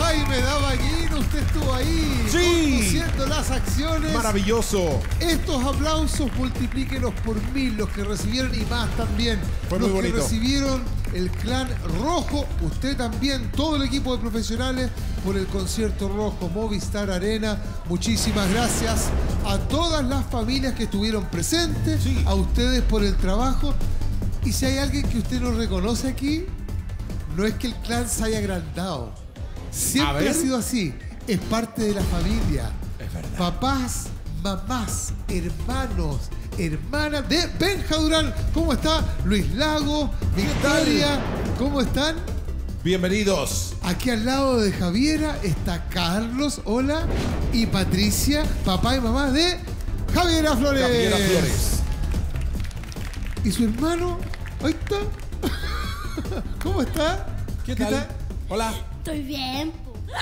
Jaime Dabaguín, usted estuvo ahí. Sí. Conduciendo las acciones. Maravilloso. Estos aplausos multiplíquenos por 1000 los que recibieron y más también. Fue los muy bonito. que recibieron el Clan Rojo, usted también, todo el equipo de profesionales por el concierto rojo Movistar Arena. Muchísimas gracias a todas las familias que estuvieron presentes, Sí. a ustedes por el trabajo. Y si hay alguien que usted no reconoce aquí, no es que el clan se haya agrandado. Siempre ha sido así. Es parte de la familia. Es verdad. Papás, mamás, hermanos, hermanas de Benja Durán. ¿Cómo está? Luis Lago, Victoria. ¿Cómo están? Bienvenidos. Aquí al lado de Javiera está Carlos, hola, y Patricia, papá y mamá de Javiera Flores. Javiera Flores. Y su hermano, ahí está. ¿Cómo está? ¿Qué tal? Hola. Estoy bien.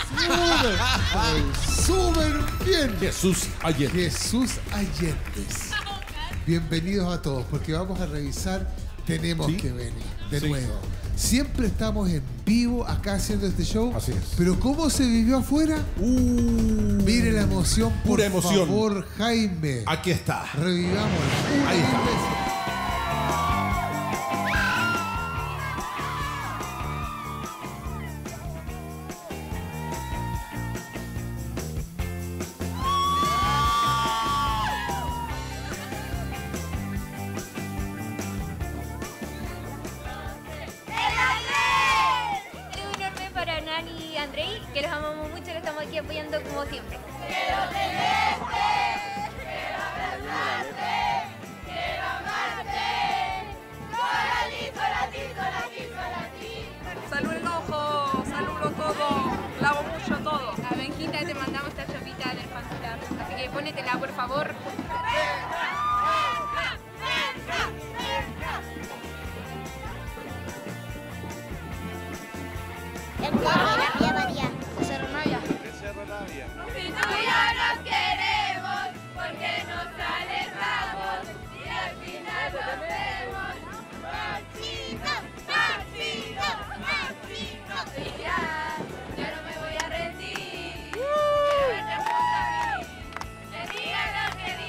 Súper bien. Jesús Allende. Jesús Allentes. Bienvenidos a todos, porque vamos a revisar. Tenemos ¿Sí? que venir de Sí. nuevo. Siempre estamos en vivo acá haciendo este show. Así es. Pero ¿cómo se vivió afuera? Mire la emoción, por Pura emoción. favor, Jaime. Aquí está. Revivámosla. Ahí está. Es un enorme para Nani y Andrei, que los amamos mucho, los estamos aquí apoyando como siempre. Salud el ojo, saludo todo, lavo mucho todo. A Benjita te mandamos esta chopita del fan club, así que pónetela por favor. María María. Cerro Navia. Si tú ya nos queremos, porque nos alejamos y al final nos vemos. Machito, machito, machito. Y ya no me voy a rendir. Quiero verte junto a mí, que digan lo que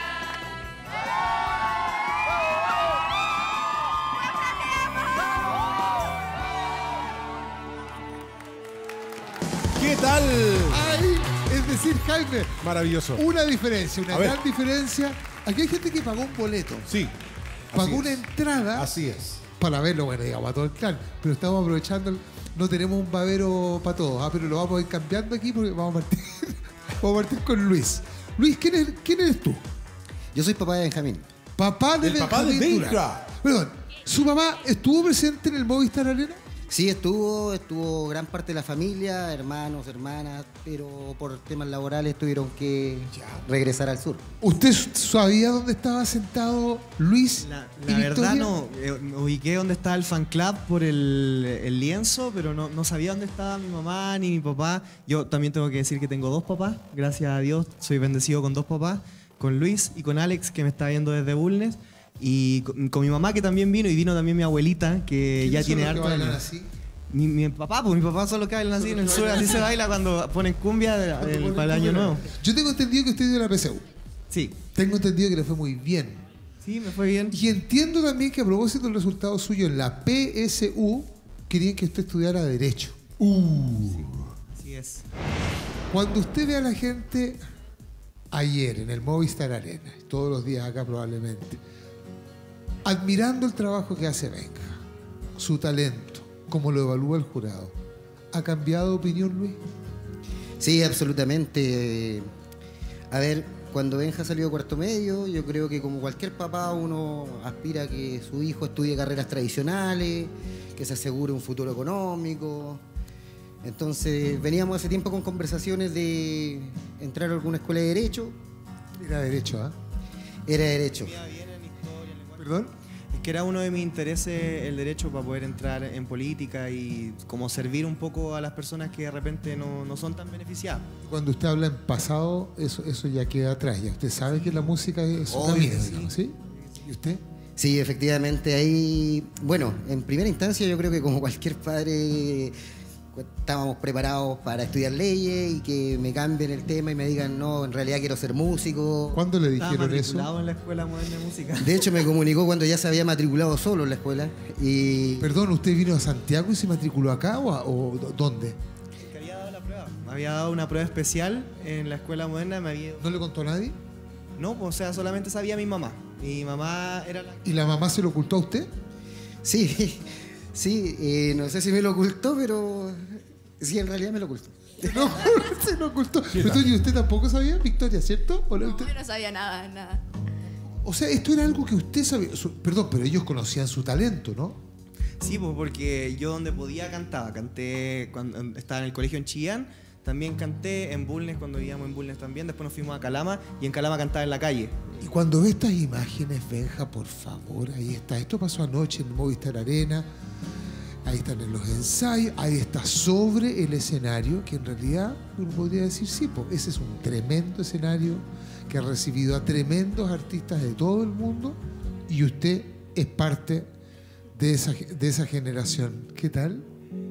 ¿Qué tal? Ay, es decir, Jaime, Maravilloso. una diferencia, una A ver. gran diferencia. Aquí hay gente que pagó un boleto. Sí. Pagó Así una es. entrada Así es. para verlo, bueno, digamos, a todo el clan. Pero estamos aprovechando, no tenemos un babero para todos, pero lo vamos a ir cambiando aquí porque vamos a partir, vamos a partir con Luis. Luis, ¿quién eres tú? Yo soy papá de Benjamín. Papá de El papá de Benjamín Benja. Durán. Perdón, ¿su mamá estuvo presente en el Movistar Arena? Sí, estuvo gran parte de la familia, hermanos, hermanas, pero por temas laborales tuvieron que regresar al sur. ¿Usted sabía dónde estaba sentado Luis La y verdad Victoria? no, me ubiqué donde estaba el fan club por el lienzo, pero no sabía dónde estaba mi mamá ni mi papá. Yo también tengo que decir que tengo dos papás, gracias a Dios soy bendecido con dos papás, con Luis y con Alex que me está viendo desde Bulnes. Y con mi mamá que también vino, y vino también mi abuelita que ¿Quiénes ya son tiene los que harto bailan años. así? Mi papá, pues mi papá son los que bailan así en el sur, así se baila cuando ponen cumbia para el año nuevo. Yo tengo entendido que usted dio la PSU. Sí, Tengo entendido que le fue muy bien. sí, me fue bien. Y entiendo también que a propósito del resultado suyo en la PSU, querían que usted estudiara Derecho. Así es. Cuando usted ve a la gente ayer en el Movistar Arena, todos los días acá probablemente, admirando el trabajo que hace Benja, su talento, como lo evalúa el jurado, ¿ha cambiado de opinión, Luis? Sí, absolutamente. A ver, cuando Benja salió de cuarto medio, yo creo que como cualquier papá uno aspira a que su hijo estudie carreras tradicionales, que se asegure un futuro económico. Entonces veníamos hace tiempo con conversaciones de entrar a alguna escuela de Derecho. Era Derecho, ¿ah? Era Derecho. ¿Perdón? Es que era uno de mis intereses el derecho para poder entrar en política y como servir un poco a las personas que de repente no son tan beneficiadas. Cuando usted habla en pasado, eso ya queda atrás. Ya usted sabe que la música es un Obvio camino, que sí. digamos, ¿sí? ¿Y usted? Sí, efectivamente, ahí, bueno, en primera instancia yo creo que como cualquier padre, estábamos preparados para estudiar leyes y que me cambien el tema y me digan, no, en realidad quiero ser músico. ¿Cuándo le Estaba dijeron eso? matriculado en la Escuela Moderna de Música. De hecho, me comunicó cuando ya se había matriculado solo en la escuela. Y Perdón, ¿usted vino a Santiago y se matriculó acá o dónde? Que había dado la prueba. Me había dado una prueba especial en la Escuela Moderna. ¿No le contó a nadie? No, o sea, solamente sabía mi mamá. Mi mamá era la... ¿Y la mamá se lo ocultó a usted? sí, sí, no sé si me lo ocultó, pero sí, en realidad me lo ocultó. No, se lo ocultó. Pero ¿y usted tampoco sabía, Victoria, cierto? ¿O no? No, yo no sabía nada, nada. O sea, esto era algo que usted sabía. Perdón, pero ellos conocían su talento, ¿no? Sí, pues porque yo donde podía cantaba. Canté cuando estaba en el colegio en Chillán. También canté en Bulnes cuando vivíamos en Bulnes también. Después nos fuimos a Calama y en Calama cantaba en la calle. Y cuando ve estas imágenes, Benja, por favor, ahí está. Esto pasó anoche en Movistar Arena. Ahí están en los ensayos. Ahí está sobre el escenario, que en realidad uno podría decir, sí, pues ese es un tremendo escenario que ha recibido a tremendos artistas de todo el mundo y usted es parte de esa generación. ¿Qué tal?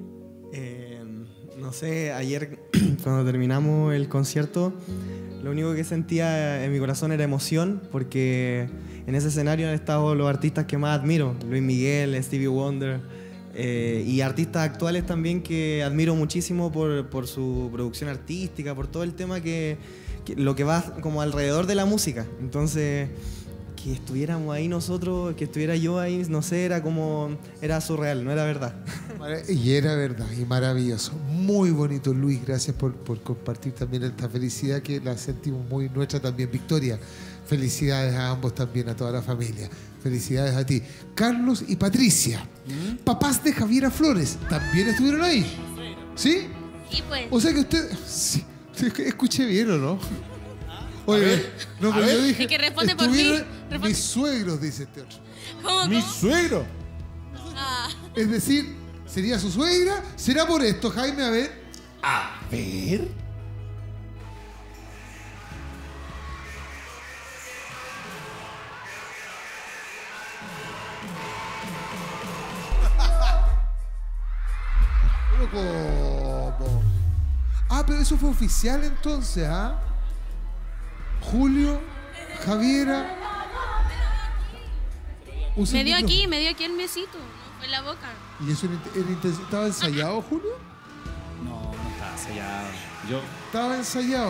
No sé, ayer cuando terminamos el concierto, lo único que sentía en mi corazón era emoción, porque en ese escenario han estado los artistas que más admiro, Luis Miguel, Stevie Wonder, y artistas actuales también que admiro muchísimo por su producción artística, por todo el tema que lo que va como alrededor de la música. Entonces, que estuviéramos ahí nosotros, que estuviera yo ahí, no sé, era surreal, no era verdad. Y era verdad, y maravilloso. Muy bonito, Luis. Gracias por compartir también esta felicidad que la sentimos muy nuestra también. Victoria, felicidades a ambos también, a toda la familia. Felicidades a ti. Carlos y Patricia, papás de Javiera Flores, también estuvieron ahí. ¿Sí? Sí, pues. O sea que usted... Sí, escuché bien, ¿o no? Oye, no, pero yo dije... Es que responde por mí. estuvieron Responde- mis suegros, dice este otro. ¿Cómo? Mi suegro. Ah, Es decir, ¿sería su suegra? ¿Será por esto, Jaime? A ver. A ver. ¿Pero cómo? Ah, pero eso fue oficial entonces, ¿ah? Julio, Javiera. Usa me el dio micrófono. me dio aquí el mesito, no fue en la boca. ¿Y eso estaba ensayado, Julio? No, no está sellado. Yo, Estaba ensayado.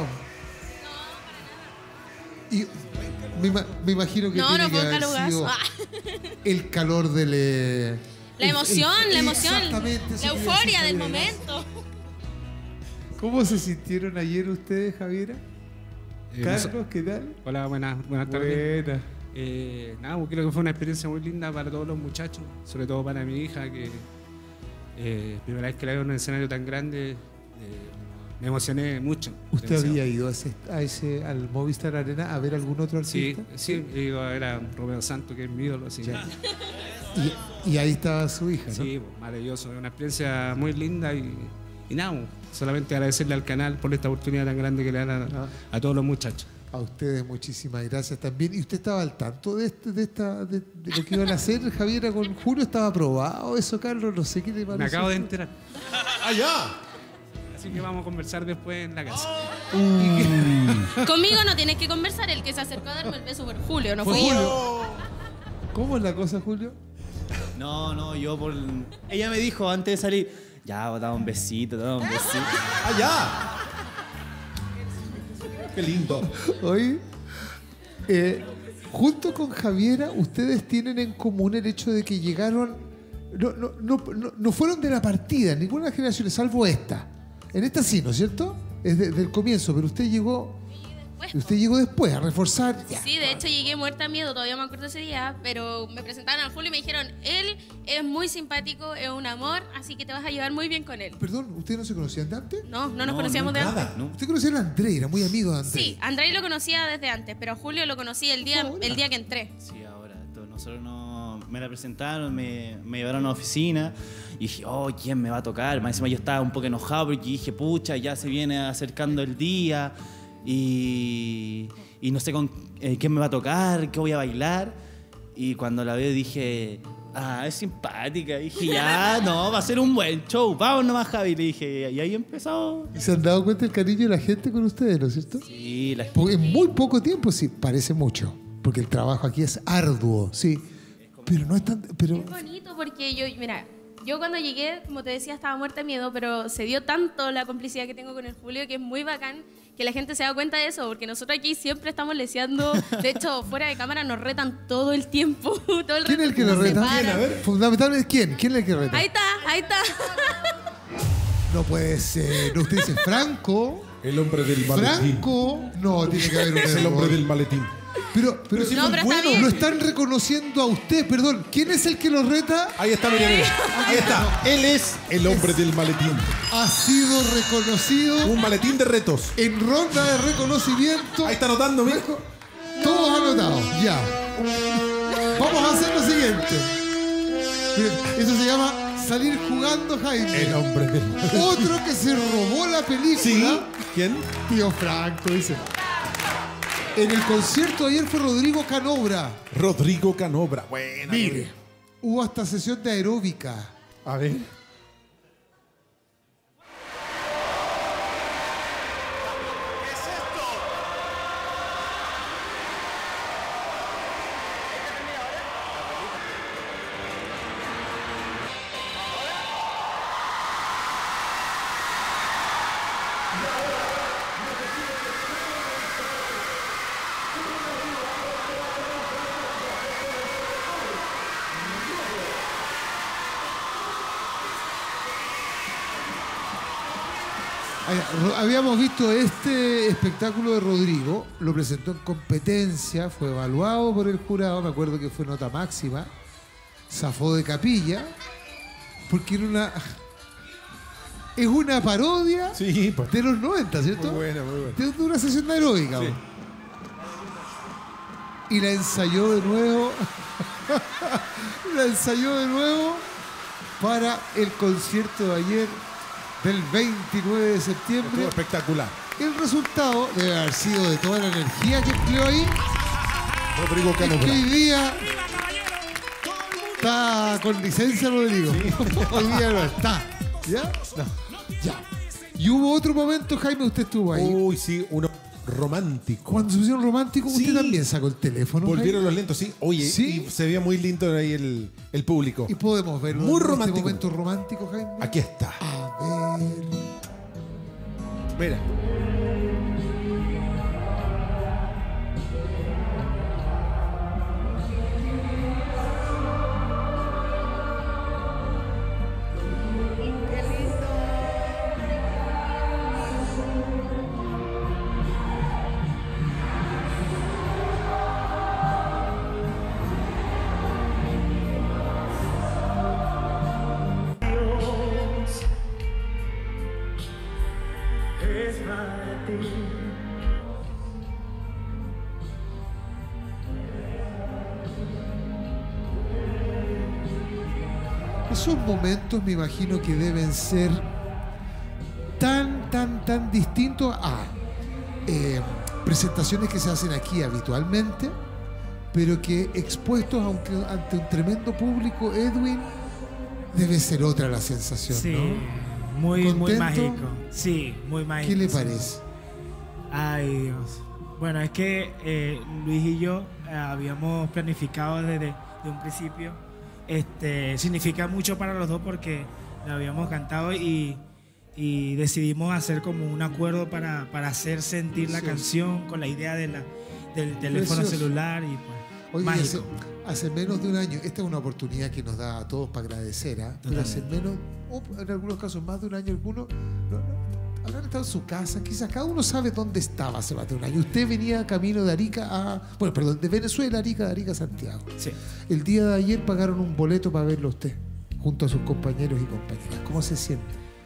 Y me imagino que No, tiene no que fue un haber calugazo. sido Ah. el calor del... La emoción, Exactamente, eso la quería euforia decir, del Javiera. momento. ¿Cómo se sintieron ayer ustedes, Javiera? Carlos, ¿qué tal? Hola, buenas tardes. Buena. Nada, creo que fue una experiencia muy linda para todos los muchachos, sobre todo para mi hija, que primera vez que la veo en un escenario tan grande, me emocioné mucho. ¿Usted demasiado. había ido al Movistar Arena a ver algún otro Sí, artista? sí, he ido a ver a Romeo Santos, que es mi ídolo, así que Y ahí estaba su hija, ¿no? sí, maravilloso, es una experiencia muy linda y nada, solamente agradecerle al canal por esta oportunidad tan grande que le dan a todos los muchachos. A ustedes muchísimas gracias también. ¿Y usted estaba al tanto de lo que iban a hacer, Javiera, con Julio? ¿Estaba aprobado eso, Carlos? No sé qué le parece. Me acabo de enterar, Allá. así que vamos a conversar después en la casa. Conmigo no tienes que conversar, el que se acercó a darme el beso fue Julio, no ¿Fue fui yo. Julio? ¿Cómo es la cosa, Julio? no, yo por... Ella me dijo antes de salir, ya, dame un besito, dame un besito. Allá. Qué lindo. Hoy, junto con Javiera, ustedes tienen en común el hecho de que llegaron, no fueron de la partida, en ninguna generación, salvo esta. En esta sí, ¿no es cierto? Es del comienzo, pero usted llegó después a reforzar. Ya. Sí, de hecho llegué muerta de miedo, todavía me acuerdo ese día, pero me presentaron al Julio y me dijeron, él es muy simpático, es un amor, así que te vas a llevar muy bien con él. Perdón, ¿ustedes no se conocían de antes? No nos conocíamos de antes. No. Usted conocía a André, era muy amigo de André. Sí, Andrei lo conocía desde antes, pero a Julio lo conocí el día que entré. Sí, ahora. Nosotros me la presentaron, me llevaron a una oficina y dije, oh, ¿quién me va a tocar? Más encima yo estaba un poco enojado porque dije, pucha, ya se viene acercando el día y no sé con quién me va a tocar, qué voy a bailar. Y cuando la veo dije, es simpática. Dije, ya, no, va a ser un buen show. Vamos nomás, Javi. Le dije, y ahí empezó. ¿Y se han dado cuenta del cariño de la gente con ustedes, ¿no es cierto? Sí, Porque en muy poco tiempo, sí, parece mucho. Porque el trabajo aquí es arduo, sí. Pero no es tan... Pero... Es bonito porque yo cuando llegué, como te decía, estaba muerta de miedo, pero se dio tanto la complicidad que tengo con el Julio que es muy bacán que la gente se da cuenta de eso, porque nosotros aquí siempre estamos leseando. De hecho, fuera de cámara nos retan todo el tiempo. Todo el ¿Quién es el que nos reta? ¿Quién? A ver. Fundamentalmente, ¿quién? ¿Quién es el que reta? Ahí está. No puede ser. No, usted dice Franco. El hombre del maletín. Franco. No, tiene que haber un Es el hombre del maletín. Pero si No, fue pero está bueno, bien. lo están reconociendo a usted. Perdón, ¿quién es el que lo reta? Ahí está, mira. Ahí está. Él es el hombre del maletín. Ha sido reconocido Un maletín de retos. en ronda de reconocimiento. Ahí está anotando, mira. Todos anotados, ya. Vamos a hacer lo siguiente. Miren, eso se llama salir jugando, Jaime. El hombre del maletín. Otro que se robó la película. Sí. ¿Quién? Tío Franco, dice. En el concierto de ayer fue Rodrigo Canobra. Rodrigo Canobra. Buena. Mire, hubo hasta sesión de aeróbica. A ver. Habíamos visto este espectáculo de Rodrigo, lo presentó en competencia, fue evaluado por el jurado, me acuerdo que fue nota máxima, zafó de capilla, porque es una parodia Sí, pues. de los 90, ¿cierto? Muy buena, muy buena. De una sesión de aeróbica. Sí. Y la ensayó de nuevo. La ensayó de nuevo para el concierto de ayer del 29 de septiembre. Estuvo espectacular. El resultado debe haber sido de toda la energía que empleó ahí. Rodrigo Es que Canobra. hoy día está con licencia, Rodrigo. Hoy día no está. ¿Ya? No. Ya. Y hubo otro momento, Jaime, usted estuvo ahí. Uy, sí, uno romántico. Cuando se pusieron románticos, Sí. usted también sacó el teléfono. Volvieron Jaime. los lentos, sí. Oye, ¿Sí? y se veía muy lindo ahí el público. Y podemos ver Muy romántico. este momento romántico, Jaime. Aquí está. A ver. Mira. Esos momentos me imagino que deben ser tan distintos a presentaciones que se hacen aquí habitualmente, pero que expuestos ante un tremendo público, Edwin, debe ser otra la sensación, Sí, ¿no? muy ¿Contento? mágico. Sí, muy mágico. ¿Qué le sí. parece? Ay, Dios. Bueno, es que Luis y yo habíamos planificado desde un principio. Significa mucho para los dos porque lo habíamos cantado y decidimos hacer como un acuerdo para hacer sentir la canción con la idea del teléfono Precioso. celular y pues, Oye, mágico. hace menos de un año, esta es una oportunidad que nos da a todos para agradecer, ¿ah? Pero hace menos, o en algunos casos más de un año, algunos habrán estado en su casa, quizás cada uno sabe dónde estaba hace más de un año. Usted venía camino de Arica de Venezuela a Arica, de Arica a Santiago. Sí. El día de ayer pagaron un boleto para verlo a usted, junto a sus compañeros y compañeras. ¿Cómo se siente?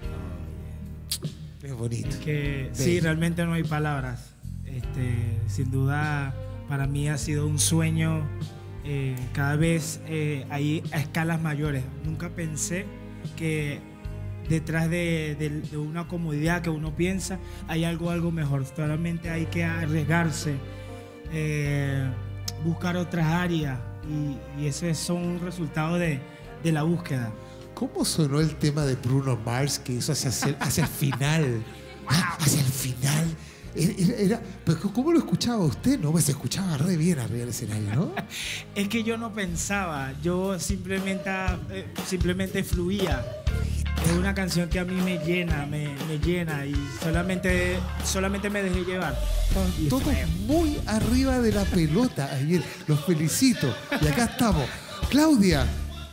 Es bonito. Que sí, Bello. realmente no hay palabras. Sin duda, para mí ha sido un sueño. Cada vez ahí a escalas mayores. Nunca pensé que detrás de una comodidad que uno piensa hay algo mejor. Solamente hay que arriesgarse, buscar otras áreas y ese son un resultado de la búsqueda. ¿Cómo sonó el tema de Bruno Mars que hizo hacia el final? Hacia el final. Pero ¿cómo lo escuchaba usted? No, pues se escuchaba re bien arriba del escenario, ¿no? Es que yo no pensaba, yo simplemente fluía. Es una canción que a mí me llena y solamente me dejé llevar. Y Todos muy arriba de la pelota ayer. Los felicito. Y acá estamos. Claudia,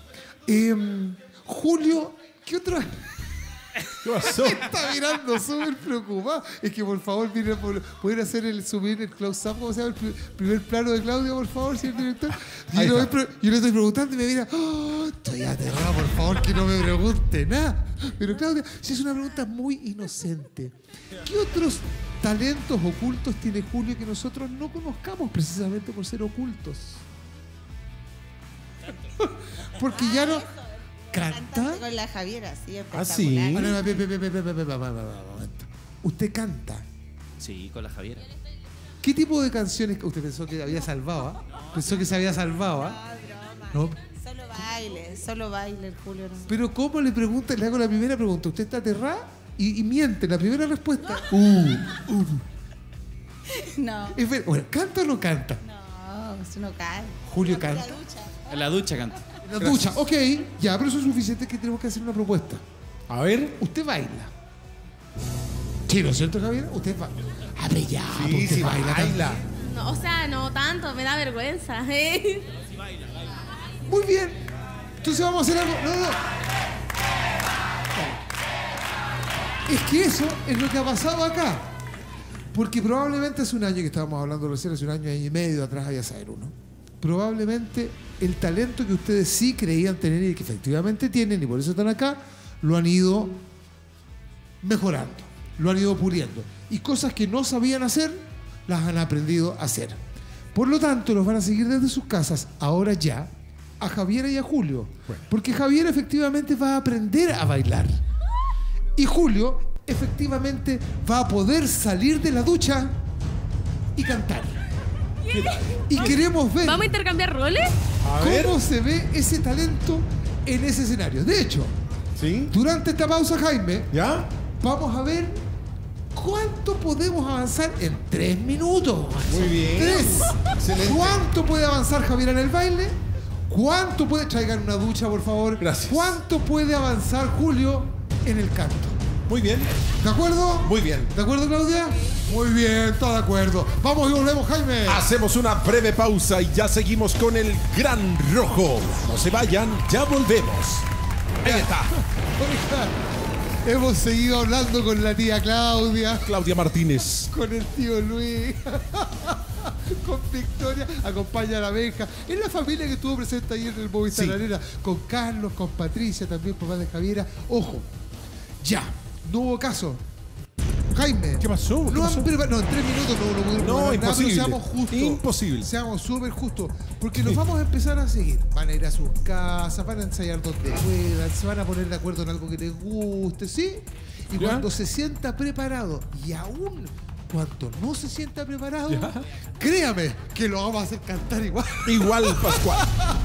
Julio, ¿qué otra? ¿Qué pasó? Está mirando súper preocupado. Es que por favor, mire, ¿pueden hacer subir el close-up? ¿Cómo se llama el primer plano de Claudia, por favor, señor director? Yo le estoy preguntando y me mira, estoy aterrado, por favor, que no me pregunte nada. Pero Claudia, si es una pregunta muy inocente. ¿Qué otros talentos ocultos tiene Julio que nosotros no conozcamos precisamente por ser ocultos? Porque ya no... ¿Canta? Con la Javiera, sí, Ah, sí. ¿Usted canta? Sí, con la Javiera. ¿Qué tipo de canciones? Usted pensó que había salvado, ¿ah? Pensó que se había salvado, ¿ah? No. Solo baile el Julio. No. Pero ¿cómo le pregunta? Le hago la primera pregunta. ¿Usted está aterrada? Y miente. La primera respuesta. No. Bueno, ¿canta o no canta? No, eso no cae. Julio canta. En la ducha canta. En la ducha, ok. Ya, pero eso es suficiente que tenemos que hacer una propuesta. A ver. Usted baila. Sí, ¿no es cierto, Javier? Usted baila. A ver, ya. Sí, usted sí, baila. No, o sea, no tanto, me da vergüenza. Muy bien. Entonces vamos a hacer algo. No. Es que eso es lo que ha pasado acá. Porque probablemente hace un año que estábamos hablando recién, hace un año y medio atrás, había saber uno. Probablemente el talento que ustedes sí creían tener y que efectivamente tienen, y por eso están acá, lo han ido mejorando, lo han ido puliendo. Y cosas que no sabían hacer, las han aprendido a hacer. Por lo tanto, los van a seguir desde sus casas, ahora ya, a Javiera y a Julio. Porque Javiera efectivamente va a aprender a bailar. Y Julio efectivamente va a poder salir de la ducha y cantar. Y queremos ver ¿Vamos a intercambiar roles? cómo se ve ese talento en ese escenario. De hecho, ¿sí? Durante esta pausa, Jaime, ¿ya? Vamos a ver cuánto podemos avanzar en 3 minutos. Muy bien. 3. Excelente. ¿Cuánto puede avanzar Javier en el baile? ¿Cuánto puede... Traigan una ducha, por favor. Gracias. ¿Cuánto puede avanzar Julio en el canto? Muy bien. ¿De acuerdo? Muy bien. ¿De acuerdo, Claudia? Muy bien, todo de acuerdo. Vamos y volvemos, Jaime. Hacemos una breve pausa y ya seguimos con el Gran Rojo. No se vayan, ya volvemos. Ahí está. Oiga, hemos seguido hablando con la tía Claudia. Claudia Martínez. Con el tío Luis. Con Victoria. Acompaña a la Benja. Es la familia que estuvo presente ayer en el Movistar Sí. Arena. Con Carlos, con Patricia, también papá de Javiera. Ojo, ya. No hubo caso. Jaime. ¿Qué pasó? ¿Qué No, pasó? no, en 3 minutos no pudimos No, hablar nada, imposible. pero seamos justos. Imposible. Seamos súper justos. Porque los vamos a empezar a seguir. Van a ir a sus casas, van a ensayar donde puedan, se van a poner de acuerdo en algo que les guste, ¿sí? Y ¿Ya? cuando se sienta preparado, y aún cuando no se sienta preparado, ¿Ya? créame que lo vamos a hacer cantar igual. Igual, Pascual.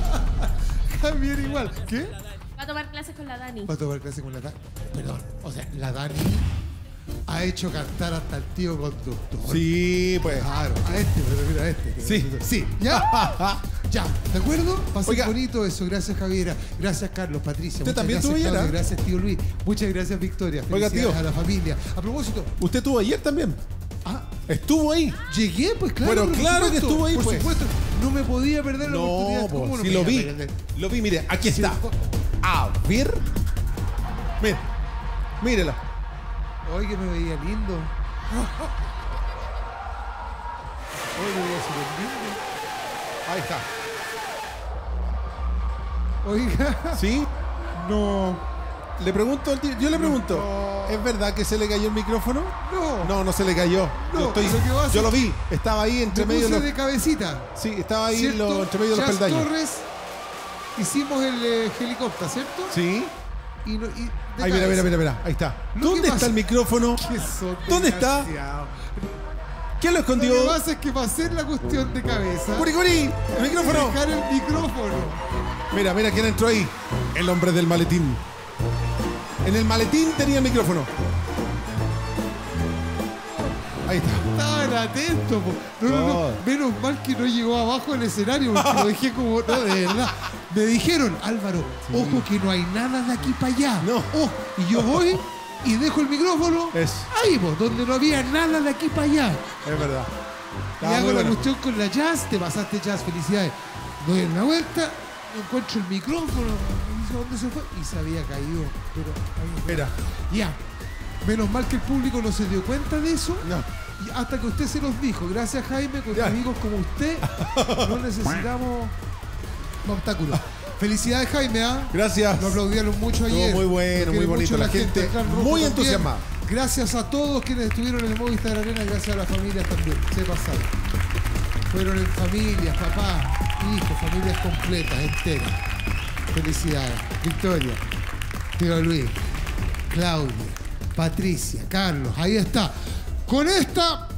Javier igual. ¿Qué? Va a tomar clases con la Dani. Va a tomar clase con la Dani. Perdón, o sea, la Dani ha hecho cantar hasta el tío conductor. Sí, pues. Claro, a este, pero mira a este. Sí. Sí, ¿ya? Ya, ¿de acuerdo? Va a ser Oiga. bonito eso. Gracias, Javiera. Gracias, Carlos, Patricia. ¿Usted Muchas también gracias, estuvo ayer, Claudia. ah? Gracias, tío Luis. Muchas gracias, Victoria. Oiga, Felicidades tío. a la familia. A propósito, ¿Usted estuvo ayer también? ah, ¿Estuvo ahí? llegué, pues claro. Pero por claro que supuesto, estuvo ahí, por pues. supuesto. No me podía perder la oportunidad. No, ¿Cómo pues, no sí me lo iba a vi. perder? Lo vi, mire, aquí Sí, está. A ver. Mire. Mírela. Oye, que me veía lindo. Oye, me veía súper lindo. Ahí está. Oiga. ¿Sí? No. Le pregunto al tío. Yo le pregunto. No. ¿Es verdad que se le cayó el micrófono? No. No, no se le cayó. No, yo, lo que va a hacer- yo lo vi. Estaba ahí entre Me medio puse de de los. cabecita. Sí, estaba ahí ¿Cierto? entre medio de los Jazz peldaños. Torres, hicimos el helicóptero, ¿cierto? Sí. Y de Ahí, mira, cabeza. mira. Ahí está. Lo ¿Dónde que está pasa- el micrófono? ¿Qué son ¿Dónde está? desgraciados? ¿Quién lo escondió? Lo que pasa es que para hacer la cuestión de cabeza... ¡Curi, Curi! ¡El micrófono! Dejar el micrófono. Mira, mira quién entró ahí. El hombre del maletín. En el maletín tenía el micrófono. Ahí está. Estaban atentos, po. No. Menos mal que no llegó abajo del escenario, porque lo dejé como... No, de verdad. Me dijeron, Álvaro, ojo que no hay nada de aquí para allá. No. Oh, y yo voy y dejo el micrófono ahí, po, donde no había nada de aquí para allá. Es verdad. Y hago la cuestión con la Jazz, te pasaste Jazz, felicidades. Doy una vuelta, encuentro el micrófono, ¿dónde se fue? Y se había caído. Pero, mira. Ya. Menos mal que el público no se dio cuenta de eso. No. Y hasta que usted se los dijo. Gracias, Jaime, con amigos como usted no necesitamos obstáculos. Felicidades, Jaime, ¿ah? Gracias. Lo aplaudieron mucho ayer. Estuvo muy bueno, muy bonito. La gente muy entusiasmada. Gracias a todos quienes estuvieron en el Movistar Arena. Gracias a las familias también. Se pasaron. Fueron en familias, papá, hijos, familias completas, enteras. Felicidades. Victoria, Tío Luis, Claudia, Patricia, Carlos. Ahí está. Con esta